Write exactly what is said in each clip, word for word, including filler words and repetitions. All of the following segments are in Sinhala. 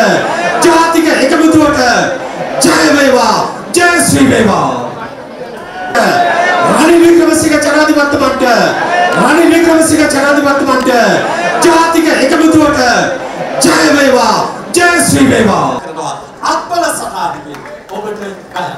ජාතික එකමුතුවට ජය වේවා ජය ශ්‍රී වේවා රනිල් වික්‍රමසිංහ ජනාධිපතිතුමන්ට රනිල් වික්‍රමසිංහ ජනාධිපතිතුමන්ට ජාතික එකමුතුවට ජය වේවා ජය ශ්‍රී වේවා අත්බල සහායකෙ ඔබට කල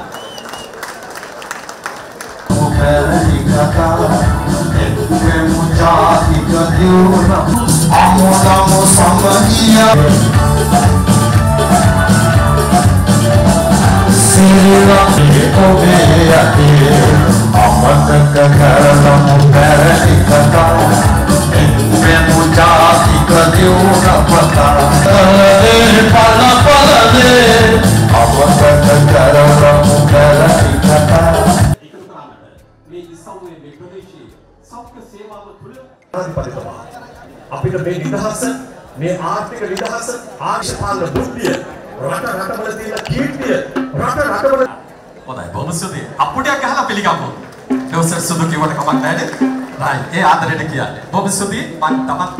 අපිට මේ නිදහස මේ ආර්ථික නිදහස ආශාපාල බුද්ධිය රට රටවල තියෙන කීර්තිය රට රටවල හොඳයි බොහොම ස්තුතියි අප්පුඩියක් ගහලා පිළිගමු දවසට සුදු කිව්වට කමක් නැහැ නේද රයිට් ඒ ආදරෙට කියන්නේ බොහොම ස්තුතියි මම තමත්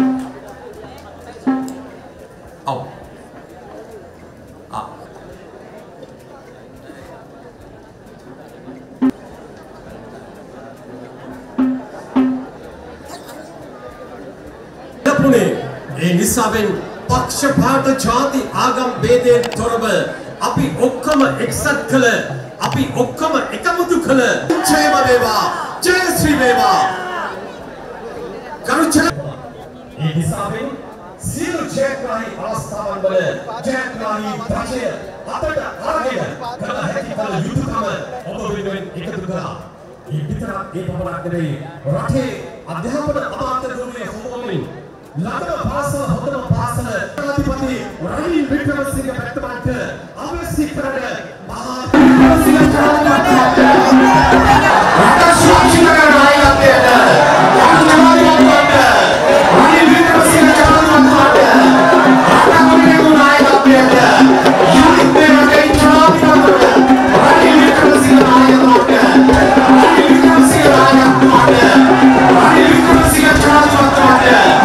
ඔව් ආ ඒ නිසාවෙන් පක්ෂපාත ජාති ආගම් ભેදයෙන් තොරව අපි ඔක්කොම එක්සත් කළ අපි ඔක්කොම එකමුතු කළ ජයම වේවා ජය ශ්‍රී වේවා කරුචන ඒ නිසාවෙන් සියලු ජයග්‍රාහී අවස්ථාවන් වල ජයග්‍රාහී පක්ෂය අතට අරගෙන කළ හැකි කල යුතුයකම ඔබ වෙනුවෙන් එකතු කළා. ඒ විතරක් ඒ පමණක් නෙවෙයි රටේ අධ්‍යාපන අමාත්‍යවරුන්ගේ හොමුමින් ලබන පාසල හොඳම පාසල අධිපති රනිල් වික්‍රමසිංහ මහත්මයාට අවශ්‍ය කරන මහා වික්‍රමසිංහ ජනාධිපතිතුමාට රට ශාක්ෂිකර නායකත්වයට ජනාධිපතිතුමාට රනිල් වික්‍රමසිංහ ජනාධිපතිතුමාට රට කොමිටු නායකත්වයට යුනිත් මේ රටේ ජනාධිපතිතුමාට රනිල් වික්‍රමසිංහ නායකත්වයට රනිල් වික්‍රමසිංහ නායකත්වයට රනිල් වික්‍රමසිංහ ජනාධිපතිතුමාට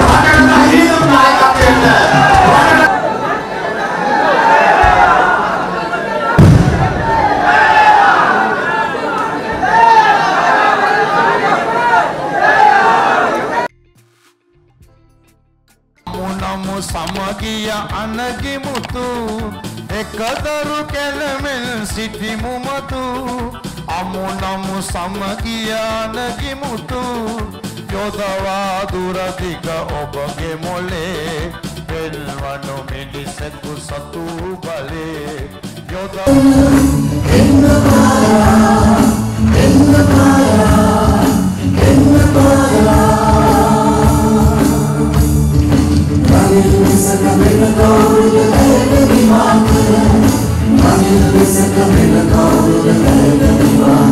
සමගිය අනගිමුතු එකදරු කැලමෙන් සිටිමු මතු අමු නමු සමගිය අනගිමුතු යොදවා දුරදිග ඔබගේ මොලේ පෙල්වනු මිනිසෙකු සතු බලේ යොදවා එන්න පායා එන්න පායා එන්න පායා Manil Kamila Gauri Gauri Diwan Manil Kamila Gauri Gauri Diwan